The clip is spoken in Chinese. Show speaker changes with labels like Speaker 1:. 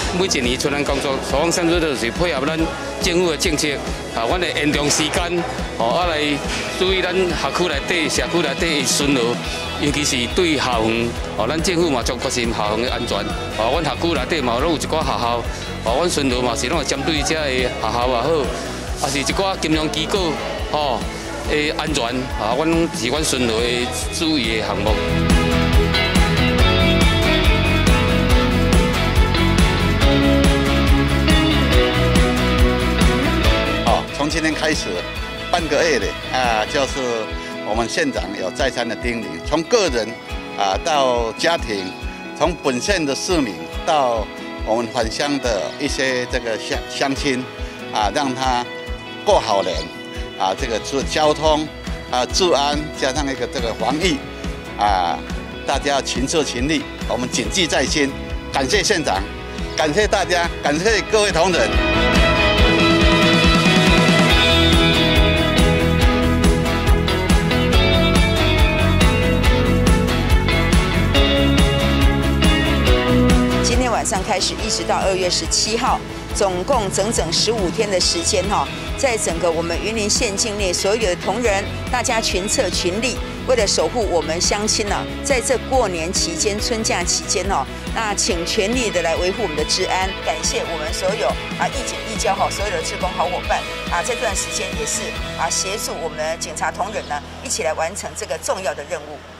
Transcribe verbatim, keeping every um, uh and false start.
Speaker 1: 每一年出咱工作，所讲甚至都是配合咱政府的政策，啊，阮会延长时间，哦，啊来注意咱学区内底、社区内底的巡逻，尤其是对校园，哦，咱政府嘛足关心校园的安全，哦，阮学区内底嘛拢有一寡学校，哦，阮巡逻嘛是拢会针对这个学校也好，啊是一寡金融机构，哦，的安全，啊，阮是阮巡逻的注意的项目。
Speaker 2: 从今天开始，半个月的啊，就是我们县长有再三的叮咛，从个人啊到家庭，从本县的市民到我们返乡的一些这个乡乡亲啊，让他过好年啊，这个是交通啊、治安加上一个这个防疫啊，大家要勤策勤力，我们谨记在心。感谢县长，感谢大家，感谢各位同仁。
Speaker 3: 晚上开始，一直到二月十七号，总共整整十五天的时间哈，在整个我们云林县境内所有的同仁，大家群策群力，为了守护我们乡亲呢，在这过年期间、春假期间哦，那请全力的来维护我们的治安。感谢我们所有啊义警义交哈所有的志工好伙伴啊，这段时间也是啊协助我们的警察同仁呢，一起来完成这个重要的任务。